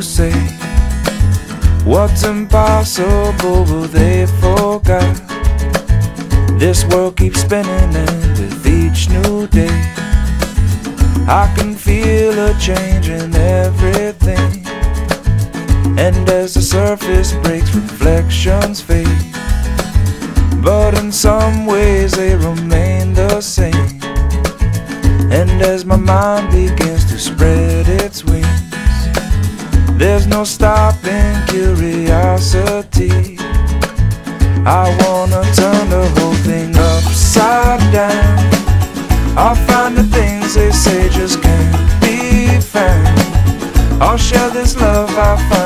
say what's impossible, but they forgot. This world keeps spinning, and with each new day I can feel a change in everything. And as the surface breaks, reflections fade, but in some ways they remain the same. And as my mind begins to spread its wings, there's no stopping curiosity. I wanna turn the whole thing upside down. I'll find the things they say just can't be found. I'll share this love I find